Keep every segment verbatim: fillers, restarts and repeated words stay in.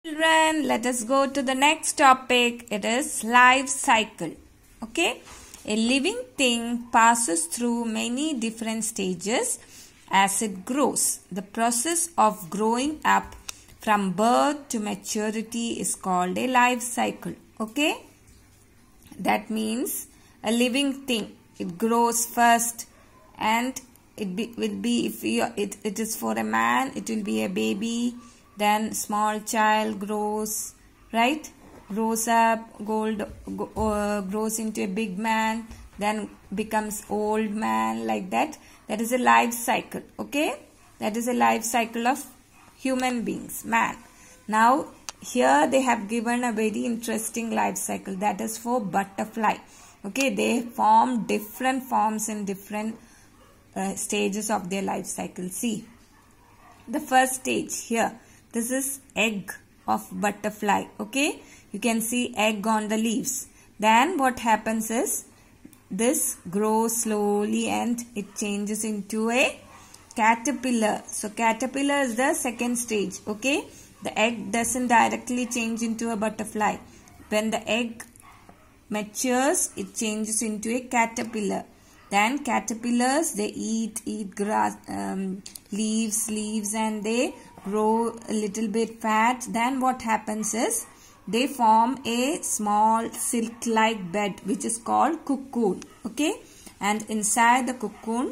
Children, let us go to the next topic. It is life cycle. Okay, a living thing passes through many different stages as it grows. The process of growing up from birth to maturity is called a life cycle. Okay, that means a living thing. It grows first, and it be, will be if you, it, it is for a man, it will be a baby. Then small child grows, right? Grows up, gold, uh, grows into a big man, then becomes old man, like that. That is a life cycle, okay? That is a life cycle of human beings, man. Now, here they have given a very interesting life cycle. That is for butterfly. Okay, they form different forms in different uh, stages of their life cycle. See, the first stage here. This is egg of butterfly. Okay, you can see egg on the leaves. Then what happens is this grows slowly and it changes into a caterpillar. So caterpillar is the second stage. Okay, the egg doesn't directly change into a butterfly. When the egg matures, it changes into a caterpillar. Then caterpillars, they eat eat grass, um, leaves, leaves, and they grow a little bit fat. Then what happens is they form a small silk-like bed which is called cocoon. Okay, and inside the cocoon,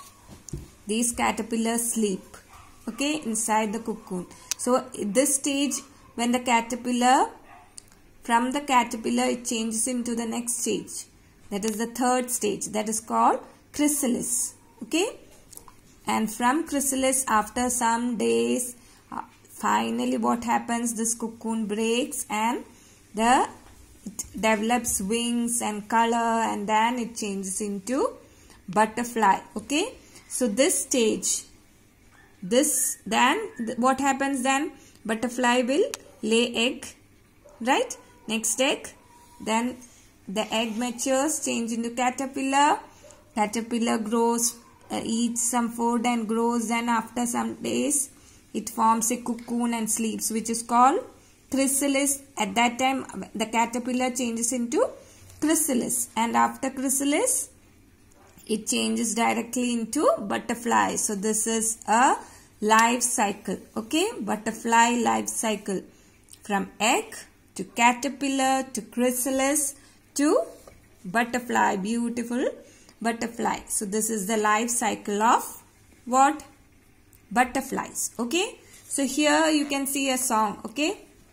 these caterpillars sleep. Okay, inside the cocoon. So this stage, when the caterpillar, from the caterpillar, it changes into the next stage. That is the third stage. That is called chrysalis. Okay. And from chrysalis, after some days, uh, finally what happens? This cocoon breaks and the it develops wings and color, and then it changes into butterfly. Okay. So this stage, this then th what happens then? Butterfly will lay egg, right? Next egg, then the egg matures, change into caterpillar. Caterpillar grows, uh, eats some food and grows. Then after some days, it forms a cocoon and sleeps, which is called chrysalis. At that time, the caterpillar changes into chrysalis. And after chrysalis, it changes directly into butterfly. So this is a life cycle. Okay, butterfly life cycle. From egg to caterpillar to chrysalis to butterfly, beautiful butterfly. So this is the life cycle of what? Butterflies. Okay, so here you can see a song. Okay,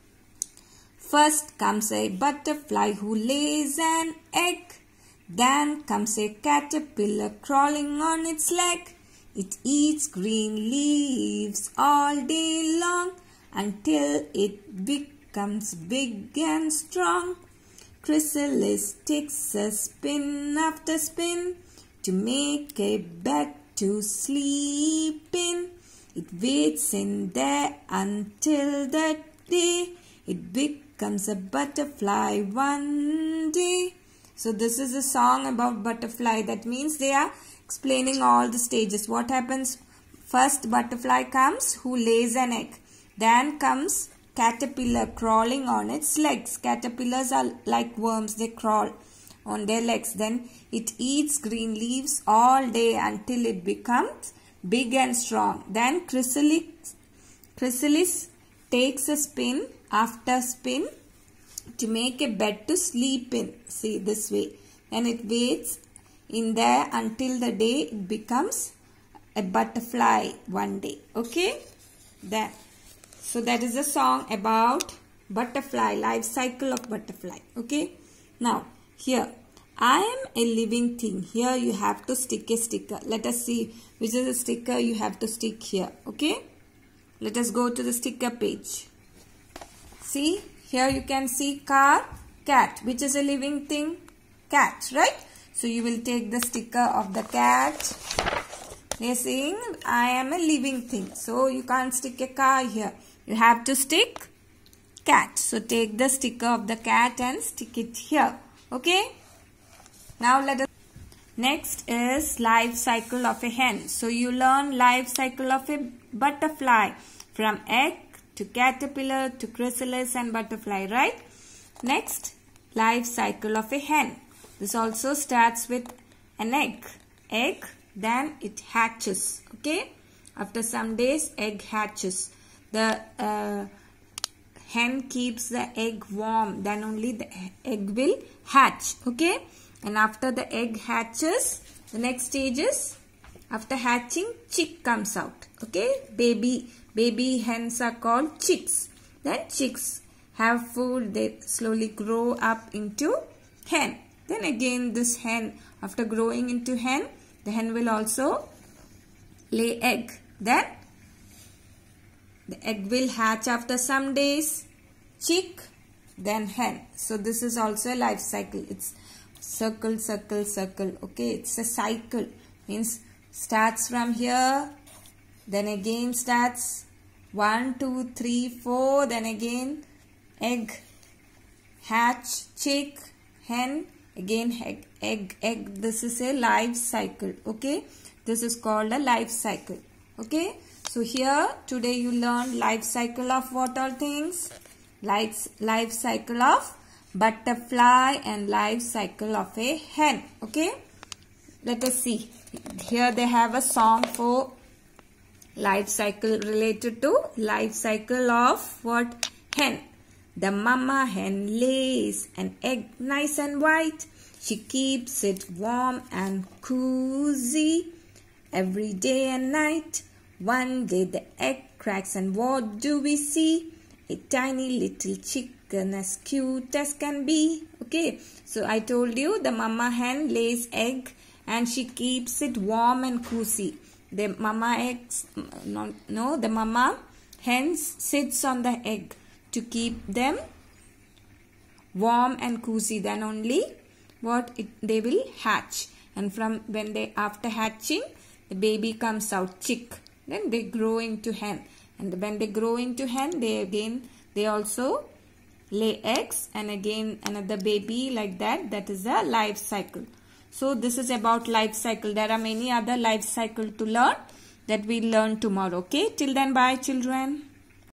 first comes a butterfly who lays an egg. Then comes a caterpillar crawling on its leg. It eats green leaves all day long until it becomes big and strong. Chrysalis takes a spin after spin to make a bed to sleep in. It waits in there until the day it becomes a butterfly one day. So this is a song about butterfly. That means they are explaining all the stages. What happens? First butterfly comes who lays an egg. Then comes caterpillar crawling on its legs. Caterpillars are like worms. They crawl on their legs. Then it eats green leaves all day until it becomes big and strong. Then chrysalis, chrysalis takes a spin after spin to make a bed to sleep in. See, this way. And it waits in there until the day it becomes a butterfly one day. Okay? Then. So that is a song about butterfly, life cycle of butterfly. Okay. Now here, I am a living thing. Here you have to stick a sticker. Let us see which is the sticker you have to stick here. Okay. Let us go to the sticker page. See, here you can see car, cat. Which is a living thing? Cat, right? So you will take the sticker of the cat. They are saying I am a living thing. So you can't stick a car here. You have to stick cat. So take the sticker of the cat and stick it here. Okay. Now let us. Next is life cycle of a hen. So you learn life cycle of a butterfly from egg to caterpillar to chrysalis and butterfly, right? Next, life cycle of a hen. This also starts with an egg. Egg, then it hatches. Okay? After some days, egg hatches. The uh, hen keeps the egg warm. Then only the egg will hatch. Okay? And after the egg hatches, the next stage is, after hatching, chick comes out. Okay? Baby, baby hens are called chicks. Then chicks have food. They slowly grow up into hen. Then again this hen, after growing into hen, the hen will also lay egg. Then the egg will hatch after some days. Chick, then hen. So this is also a life cycle. It's circle, circle, circle. Okay, it's a cycle. Means starts from here, then again starts one, two, three, four, then again egg, hatch, chick, hen, again egg, egg, egg. This is a life cycle. Okay, this is called a life cycle. Okay, so here today you learned life cycle of what all things? Life, life cycle of butterfly and life cycle of a hen. Okay, let us see. Here they have a song for life cycle related to life cycle of what? Hen. The mama hen lays an egg nice and white. She keeps it warm and cozy every day and night. One day the egg cracks and what do we see? A tiny little chicken as cute as can be. Okay, so I told you the mama hen lays egg and she keeps it warm and cozy. The mama eggs, no, no, the mama hen sits on the egg to keep them warm and cozy. Then only what it, they will hatch. And from when they, after hatching, the baby comes out, chick. Then they grow into hen. And when they grow into hen, they again, they also lay eggs and again another baby like that. That is the life cycle. So this is about life cycle. There are many other life cycle to learn that we learn tomorrow. Okay, till then, bye children.